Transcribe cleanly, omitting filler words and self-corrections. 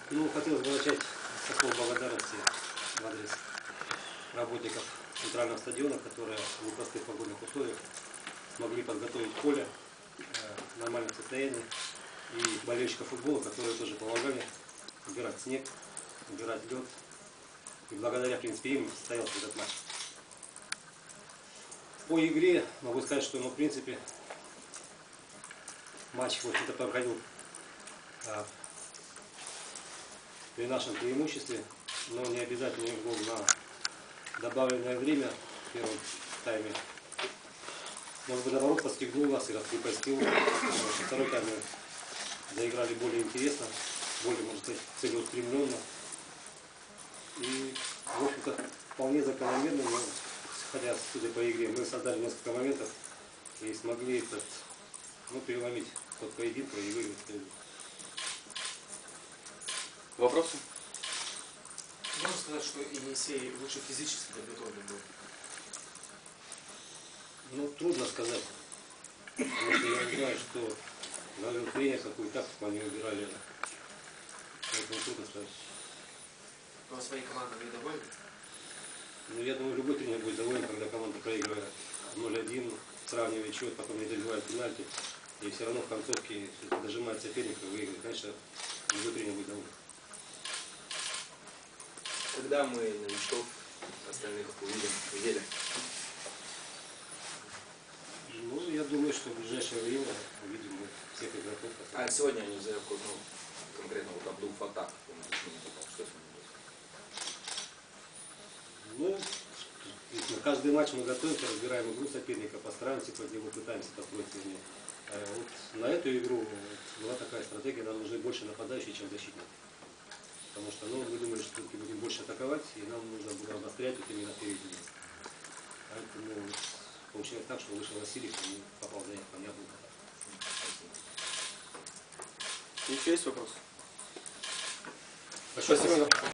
Ну, хотелось бы начать со слов благодарности в адрес работников центрального стадиона, которые в непростых погодных условиях смогли подготовить поле в нормальном состоянии, и болельщиков футбола, которые тоже помогали убирать снег, убирать лед. И благодаря, в принципе, им состоялся этот матч. По игре могу сказать, что, в принципе, матч, в общем-то, проходил при нашем преимуществе, но не обязательно гол на добавленное время в первом тайме. Может быть, наоборот, подстегнул нас и раскрепостил. Второй тайм мы заиграли более интересно, более, можно сказать, целеустремленно. И, в общем-то, вполне закономерно, но, хотя, судя по игре, мы создали несколько моментов и смогли переломить ход поединка и выиграть. Вопросы? Можно сказать, что Енисей лучше физически подготовлен был? Ну, трудно сказать. Потому что я знаю, что говорил тренер, какую тактику они выбирали. Поэтому трудно сказать. Но своей командой вы довольны? Ну, я думаю, любой тренер будет доволен, когда команда проигрывает 0-1, сравнивает счет, потом не добивает пенальти. И все равно в концовке дожимает соперника и выигрывает. Конечно, любой тренер будет доволен. Когда мы новичков остальных увидим в неделе? Ну, я думаю, что в ближайшее время увидим мы всех игроков. А сегодня они взяли конкретно вот Абдул-Фатах. Что с ним будет? Ну, на каждый матч мы готовимся, разбираем игру соперника, постараемся под него, пытаемся построить его. Вот на эту игру была такая стратегия, нам нужны больше нападающие, чем защитники. Потому что мы думали, что все-таки будем больше атаковать, и нам нужно было обострять вот именно впереди. Поэтому получилось так, что вышел Василий, и попал за них понятно. Еще есть вопросы? Спасибо.